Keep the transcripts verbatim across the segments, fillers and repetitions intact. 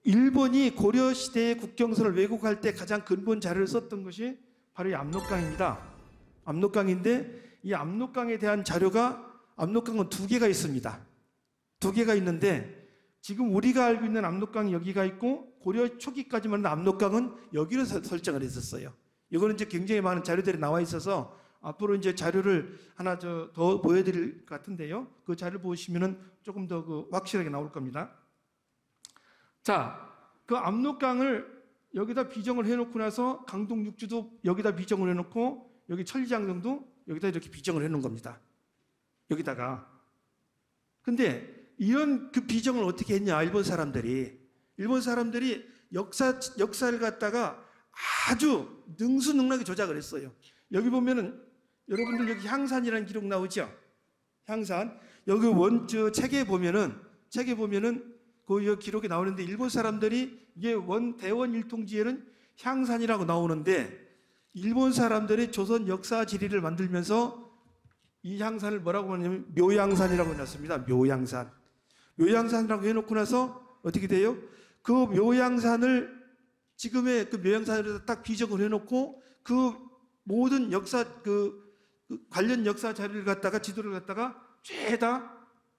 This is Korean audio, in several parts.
일본이 고려시대의 국경선을 왜곡할 때 가장 근본 자료를 썼던 것이 바로 이 압록강입니다. 압록강인데 이 압록강에 대한 자료가 압록강은 두 개가 있습니다. 두 개가 있는데 지금 우리가 알고 있는 압록강이 여기가 있고 고려 초기까지만 있는 압록강은 여기로 설정을 했었어요. 이거는 이제 굉장히 많은 자료들이 나와 있어서 앞으로 이제 자료를 하나 저 더 보여드릴 것 같은데요. 그 자료를 보시면은 조금 더 그 확실하게 나올 겁니다. 자, 그 압록강을 여기다 비정을 해놓고 나서 강동 육지도 여기다 비정을 해놓고 여기 천리장성도 여기다 이렇게 비정을 해놓은 겁니다. 여기다가. 근데 이런 그 비정을 어떻게 했냐, 일본 사람들이. 일본 사람들이 역사, 역사를 갖다가 아주 능수능란하게 조작을 했어요. 여기 보면은 여러분들 여기 향산이라는 기록 나오죠? 향산. 여기 원, 저 책에 보면은, 책에 보면은 그 기록이 나오는데 일본 사람들이 이게 원, 대원 일통지에는 향산이라고 나오는데 일본 사람들이 조선 역사 지리를 만들면서 이 향산을 뭐라고 하냐면 묘양산이라고 해놨습니다. 묘양산. 묘양산이라고 해놓고 나서 어떻게 돼요? 그 묘양산을 지금의 그 묘양산으로 딱 비정을 해놓고 그 모든 역사 그, 그 관련 역사 자료를 갖다가 지도를 갖다가 죄다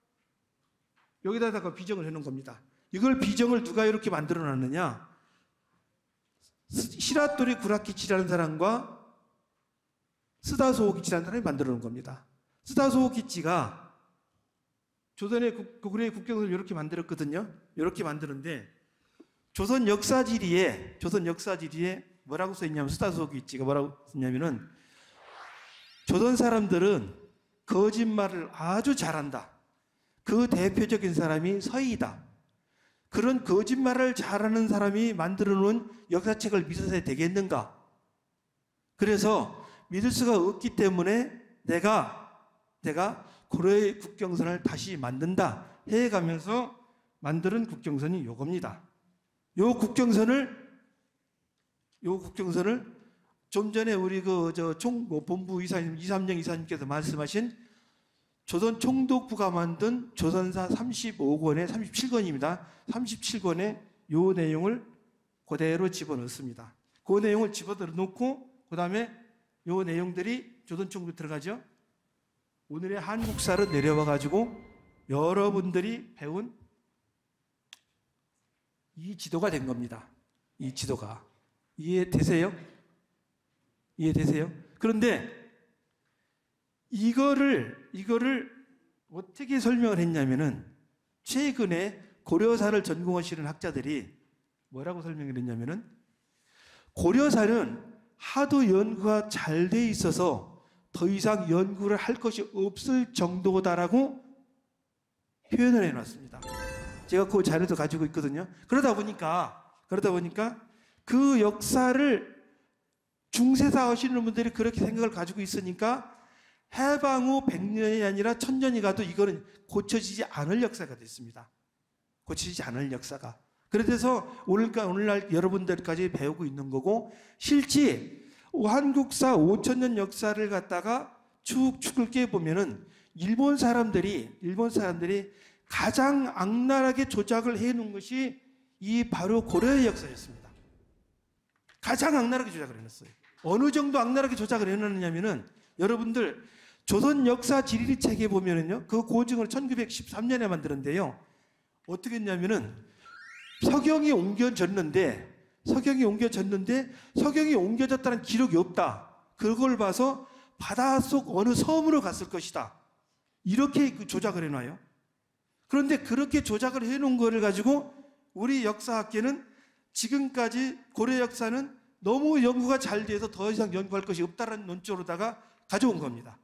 여기다가 비정을 해놓은 겁니다. 이걸 비정을 누가 이렇게 만들어 놨느냐? 시라토리 구라키치라는 사람과 스다소오 기치라는 사람이 만들어 놓은 겁니다. 스다소오 기치가 조선의 고구려의 국경을 이렇게 만들었거든요. 이렇게 만드는데 조선 역사지리에 조선 역사지리에 뭐라고 써 있냐면 스다소오 기치가 뭐라고 썼냐면은 조선 사람들은 거짓말을 아주 잘한다. 그 대표적인 사람이 서희다. 그런 거짓말을 잘하는 사람이 만들어 놓은 역사책을 믿어야 되겠는가? 그래서 믿을 수가 없기 때문에 내가, 내가 고려의 국경선을 다시 만든다 해가면서 만드는 국경선이 요겁니다. 요 국경선을, 요 국경선을 좀 전에 우리 그, 저, 총, 뭐 본부 이사님, 이삼영 이사님께서 말씀하신 조선 총독부가 만든 조선사 삼십오 권에 삼십칠 권입니다. 삼십칠 권에 요 내용을 그대로 집어넣습니다. 그 내용을 집어넣고 그 다음에 요 내용들이 조선 총독에 들어가죠. 오늘의 한국사로 내려와 가지고 여러분들이 배운 이 지도가 된 겁니다. 이 지도가. 이해되세요? 이해되세요? 그런데 이거를, 이거를 어떻게 설명을 했냐면은 최근에 고려사를 전공하시는 학자들이 뭐라고 설명을 했냐면은 고려사는 하도 연구가 잘 돼 있어서 더 이상 연구를 할 것이 없을 정도다라고 표현을 해놨습니다. 제가 그 자료도 가지고 있거든요. 그러다 보니까, 그러다 보니까 그 역사를 중세사 하시는 분들이 그렇게 생각을 가지고 있으니까 해방 후 백 년이 아니라 천 년이 가도 이거는 고쳐지지 않을 역사가 됐습니다. 고쳐지지 않을 역사가. 그래서 오늘까, 오늘날 여러분들까지 배우고 있는 거고, 실제 한국사 오천 년 역사를 갖다가 축축을 깨보면은 일본 사람들이, 일본 사람들이 가장 악랄하게 조작을 해 놓은 것이 이 바로 고려의 역사였습니다. 가장 악랄하게 조작을 해놨어요. 어느 정도 악랄하게 조작을 해놨느냐면은 여러분들 조선 역사 지리 책에 보면은요, 그 고증을 천구백십삼 년에 만들었는데요. 어떻게 했냐면은 서경이 옮겨졌는데, 서경이 옮겨졌는데, 서경이 옮겨졌다는 기록이 없다. 그걸 봐서 바닷속 어느 섬으로 갔을 것이다. 이렇게 조작을 해놔요. 그런데 그렇게 조작을 해놓은 거를 가지고 우리 역사학계는 지금까지 고려 역사는 너무 연구가 잘 돼서 더 이상 연구할 것이 없다는 논조로다가 가져온 겁니다.